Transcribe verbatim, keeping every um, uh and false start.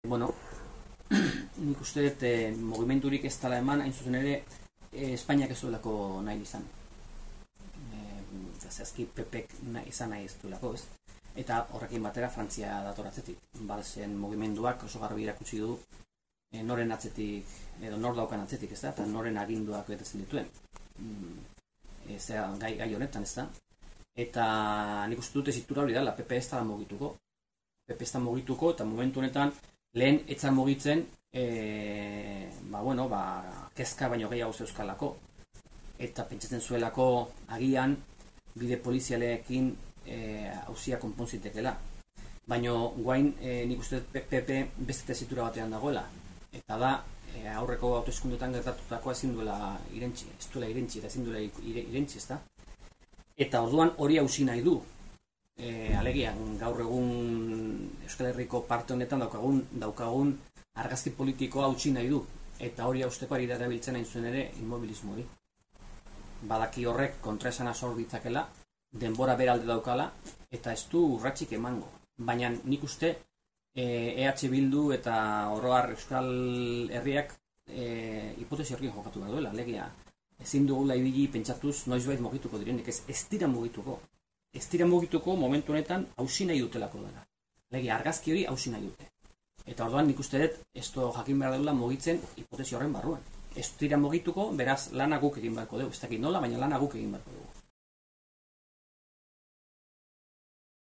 Bueno, nik uste dut eh, mugimendurik ez dela eman, hain zuzen ere, eh, Espainiak ez duelako nahi izan. Eh, zehazki P Pek nahi izan nahi ez duelako, ez? Eta horrekin batera Frantzia datoratzetik. Balzen mugimenduak oso garbi irakutsi du eh, noren atzetik, edo nor daukan atzetik, ez da? Eta noren aginduak betetzen dituen. Mm, e, zera, gai, gai honetan, ez da? Eta nik uste dute zitura hori dela, P P ez da mugituko. P P ez da mugituko, eta momentu honetan lehen etzan mugitzen, e, ba, bueno, ba, kezka baino gehiago zeuzkalako. Eta pentsatzen zuelako agian bide polizialeekin hauzia e, konponzitekela. Baina guain e, nik uste P P beste tesitura batean dagoela. Eta da, e, aurreko hauteskundetan gertatutakoa ezin duela irentzi, ez duela irentzi, eta ezin duela irentzi, ez da? Eta orduan hori hauzi nahi du. E, alegian, gaur egun Euskal Herriko parte honetan daukagun, daukagun argazki politikoa hautsi nahi du. Eta hori hausteko ari da erabiltzen hain zuen ere immobilismo hori. Badaki horrek kontraesana sor ditzakela, denbora beralde daukala, eta ez du urratsik emango. Baina nik uste E H Bildu eta oroar Euskal Herriak e, hipotesi horrekin jokatu behar duela, alegia. Ezin dugula ibili pentsatuz noizbait mugituko direnik, ez, ez dira mugituko. Ez dira mugituko momentu honetan hausi nahi dutelako dela. Alegia, argazki hori hausi nahi dute. Eta orduan nik uste dut, ez do jakin behar dela mugitzen hipotesi horren barruan. Ez dira mugituko, beraz lana guk egin beharko dugu. Ez dakit nola, baina lana guk egin beharko dugu.